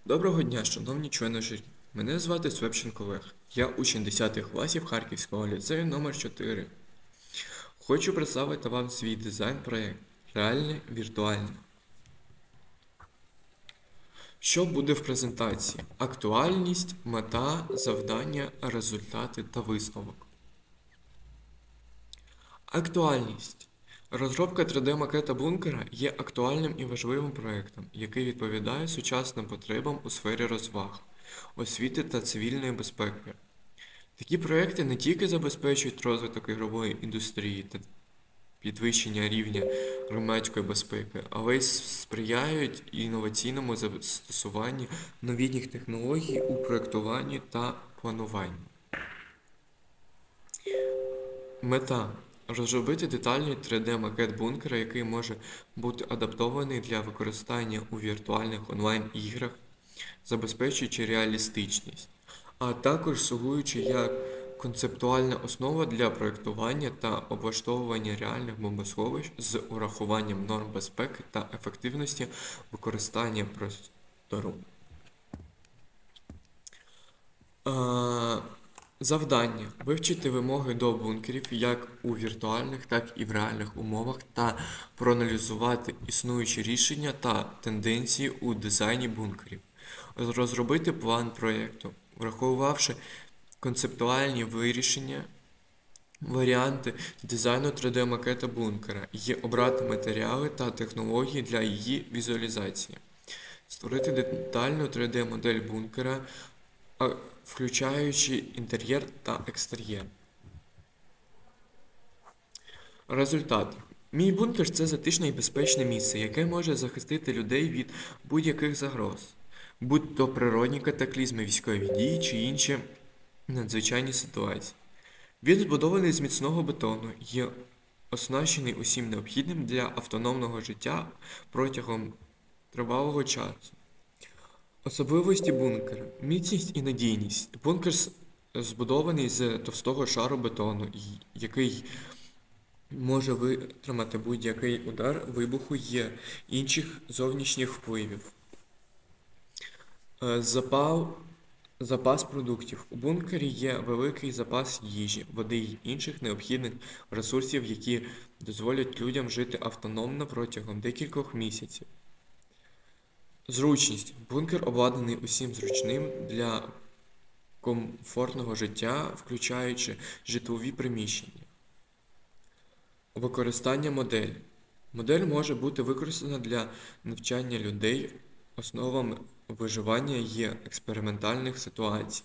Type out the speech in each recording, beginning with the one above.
Доброго дня, шановні члени журі. Мене звати Свепченко Олег. Я учень 10 класів Харківського ліцею номер 4. Хочу представити вам свій дизайн-проєкт «Реальне віртуальне». Що буде в презентації? Актуальність, мета, завдання, результати та висновок. Актуальність. Розробка 3D-макета бункера є актуальним і важливим проєктом, який відповідає сучасним потребам у сфері розваг, освіти та цивільної безпеки. Такі проєкти не тільки забезпечують розвиток ігрової індустрії та підвищення рівня громадської безпеки, але й сприяють інноваційному застосуванню новітніх технологій у проєктуванні та плануванні. Мета – розробити детальний 3D-макет бункера, який може бути адаптований для використання у віртуальних онлайн-іграх, забезпечуючи реалістичність, а також слугуючи як концептуальна основа для проєктування та облаштовування реальних бомбосховищ з урахуванням норм безпеки та ефективності використання простору. Завдання – вивчити вимоги до бункерів як у віртуальних, так і в реальних умовах та проаналізувати існуючі рішення та тенденції у дизайні бункерів. Розробити план проєкту, враховувавши концептуальні вирішення, варіанти дизайну 3D-макета бункера і обрати матеріали та технології для її візуалізації. Створити детальну 3D-модель бункера, включаючи інтер'єр та екстер'єр. Результати. Мій бункер – це затишне і безпечне місце, яке може захистити людей від будь-яких загроз, будь-то природні катаклізми, військові дії чи інші надзвичайні ситуації. Він збудований з міцного бетону, є оснащений усім необхідним для автономного життя протягом тривалого часу. Особливості бункера. Міцність і надійність. Бункер збудований з товстого шару бетону, який може витримати будь-який удар вибуху і інших зовнішніх впливів. Запас продуктів. У бункері є великий запас їжі, води й інших необхідних ресурсів, які дозволять людям жити автономно протягом декількох місяців. Зручність. Бункер обладнаний усім зручним для комфортного життя, включаючи житлові приміщення. Використання моделі. Модель може бути використана для навчання людей основам виживання і експериментальних ситуацій.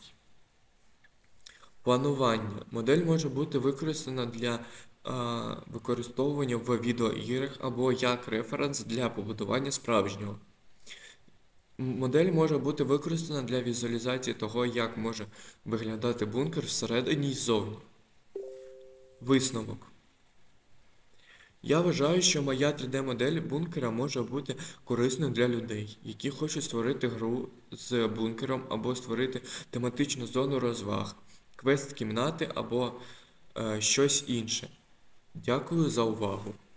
Планування. Модель може бути використана для використовування в відеоіграх або як референс для побудування справжнього. Модель може бути використана для візуалізації того, як може виглядати бункер всередині й ззовні. Висновок. Я вважаю, що моя 3D-модель бункера може бути корисною для людей, які хочуть створити гру з бункером або створити тематичну зону розваг, квест-кімнати або щось інше. Дякую за увагу.